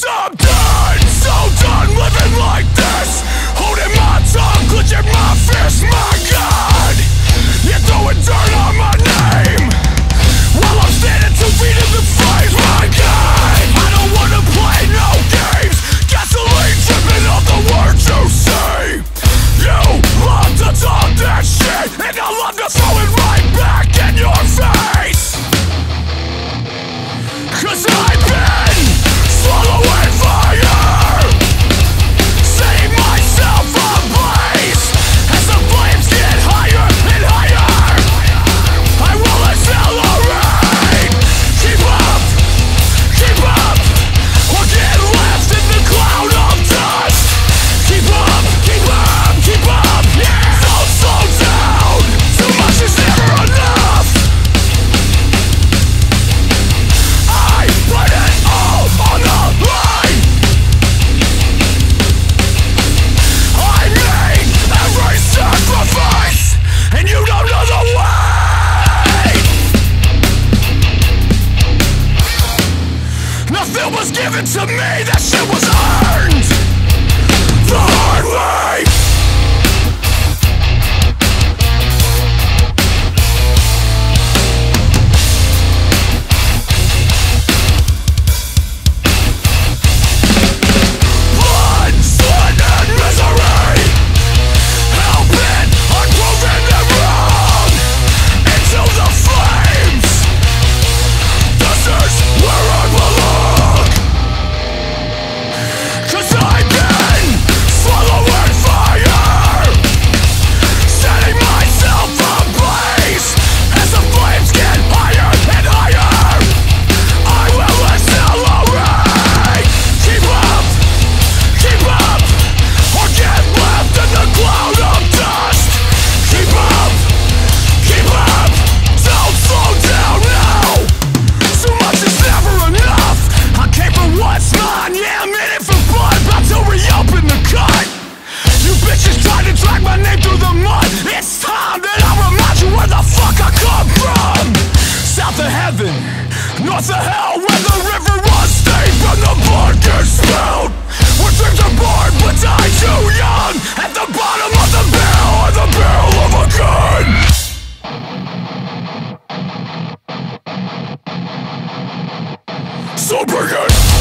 I'm done, so done living like this. Holding my tongue, clutching my fist, my God. You're throwing dirt on my name while I'm standing 2 feet in the flames, my God. I don't wanna play no games. Gasoline dripping off the words you say. You love to talk that shit, and I love to throw it right back in your face. 'Cause I've been swallowing fire, setting myself ablaze as the flames get higher and higher. I will accelerate. Keep up, or get left in the cloud of dust. Keep up, yeah. Don't slow down, too much is never enough. I put it all on the line. I made every sacrifice, and you don't know the way. Nothing was given to me, that shit was earned the hard way. Blood, sweat, and misery, hell-bent on proving them wrong. Into the flames, this is where I belong. 'Cause I've been swallowing fire, setting myself ablaze as the flames get higher and higher. I will accelerate. Keep up, or get left in the cloud of dust. Keep up, don't slow down now. Too much is never enough. I came for what's mine, yeah, I'm in it for blood, about to reopen the cut. You bitches tried to drag my name through the mud. It's time that I remind you where the fuck I come from. South of heaven, north of hell, where the river runs deep and the blood gets spilled. Where dreams are born but die too young. At the bottom of the barrel, or the barrel of a gun. So bring it.